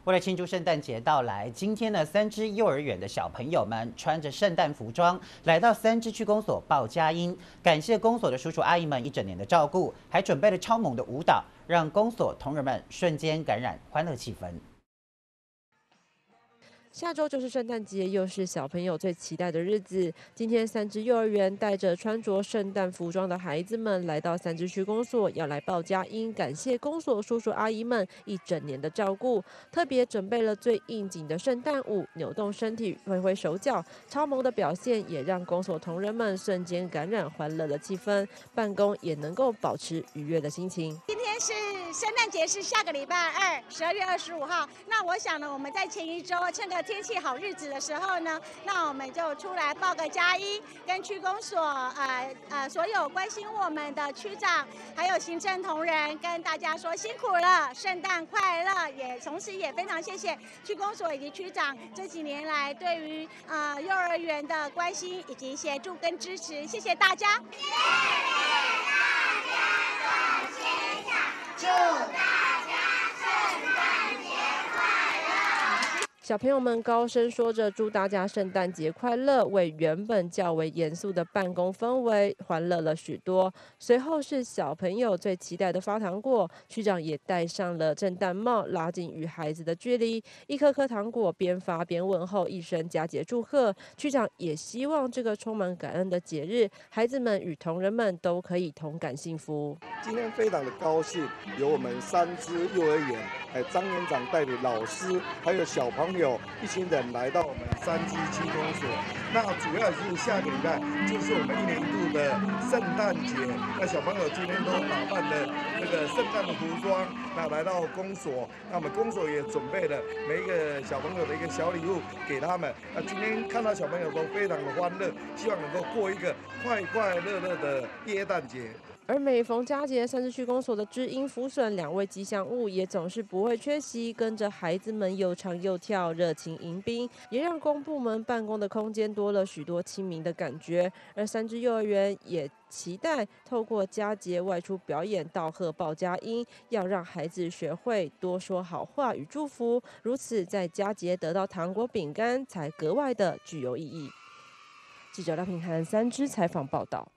为了庆祝圣诞节到来，今天呢，3支幼儿园的小朋友们穿着圣诞服装，来到3支区公所报佳音，感谢公所的叔叔阿姨们一整年的照顾，还准备了超猛的舞蹈，让公所同仁们瞬间感染欢乐气氛。 下周就是圣诞节，又是小朋友最期待的日子。今天3支幼儿园带着穿着圣诞服装的孩子们来到3支区公所，要来报佳音，感谢公所叔叔阿姨们一整年的照顾。特别准备了最应景的圣诞舞，扭动身体，挥挥手脚，超萌的表现也让公所同仁们瞬间感染欢乐的气氛，办公也能够保持愉悦的心情。 今天是圣诞节，是下个礼拜2，12月25号。那我想呢，我们在前一周趁个天气好日子的时候呢，那我们就出来报个佳音，跟区公所所有关心我们的区长，还有行政同仁，跟大家说辛苦了，圣诞快乐！也同时也非常谢谢区公所以及区长这几年来对于幼儿园的关心以及协助跟支持，谢谢大家。谢谢大家做欣赏，祝大家圣诞节快乐！ 小朋友们高声说着祝大家圣诞节快乐，为原本较为严肃的办公氛围欢乐了许多。随后是小朋友最期待的发糖果，区长也戴上了圣诞帽，拉近与孩子的距离，一颗颗糖果边发边问候，一声佳节祝贺。区长也希望这个充满感恩的节日，孩子们与同仁们都可以同感幸福。 今天非常的高兴，有我们3支幼儿园，张园长带领老师还有小朋友一群人来到我们3支区公所。那主要是下个礼拜就是我们1年1度的圣诞节，那小朋友今天都打扮了这个圣诞的服装，那来到公所，那我们公所也准备了每一个小朋友的一个小礼物给他们。那今天看到小朋友都非常的欢乐，希望能够过一个快快乐乐的耶诞节。 而每逢佳节，3支区公所的知音福笋2位吉祥物也总是不会缺席，跟着孩子们又唱又跳，热情迎宾，也让公部门办公的空间多了许多亲民的感觉。而3支幼儿园也期待透过佳节外出表演道贺报佳音，要让孩子学会多说好话与祝福，如此在佳节得到糖果饼干才格外的具有意义。记者廖品涵3支采访报道。